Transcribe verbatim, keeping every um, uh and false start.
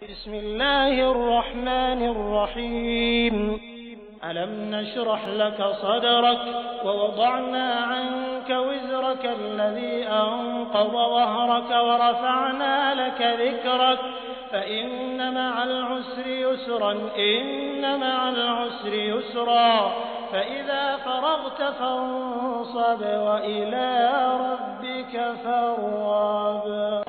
بسم الله الرحمن الرحيم ألم نشرح لك صدرك ووضعنا عنك وزرك الذي أنقض ظهرك ورفعنا لك ذكرك فإن مع العسر يسرا إن مع العسر يسرا فإذا فرغت فانصب وإلى ربك فارغب.